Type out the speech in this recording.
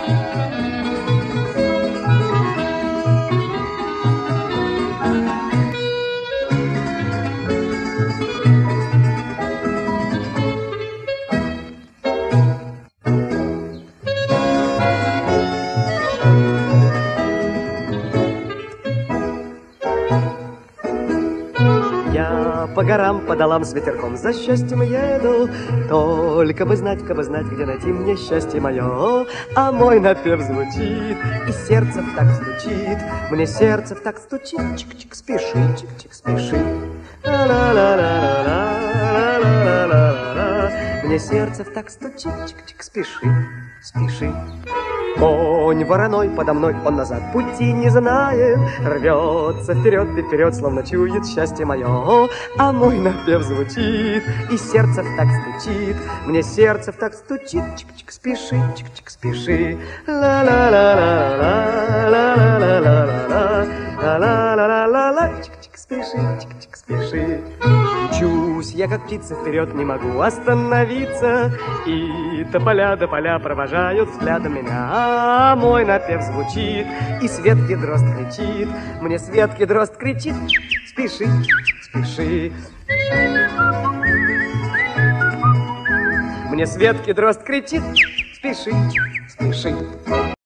Я по горам, по долам с ветерком за счастьем еду. Только бы знать, где найти мне счастье мое. А мой напев звучит, и сердце так стучит. Мне сердце так стучит, чик-чик, спеши, чик-чик, спеши. Ла-ла-ла-ла-ла-ла-ла-ла-ла. Мне сердце так стучит, чик-чик, спеши, спеши. Конь вороной подо мной, он назад пути не знает, рвется вперед и вперед, словно чует счастье мое. А мой напев звучит, и сердце так стучит. Мне сердце так стучит, чик-чик, спеши, чик-чик, спеши. Ла-ла-ла-ла-ла-ла-ла-ла-ла-ла, ла-ла-ла-ла-ла-ла, чик-чик, спеши, чик-чик, спеши. Мчусь я, как птица, вперед, не могу остановиться, и тополя до поля провожают взглядом меня. А мой напев звучит, и светкий дрозд кричит. Мне светкий дрозд кричит, спеши, спеши. Мне светкий дрозд кричит, спеши, спеши.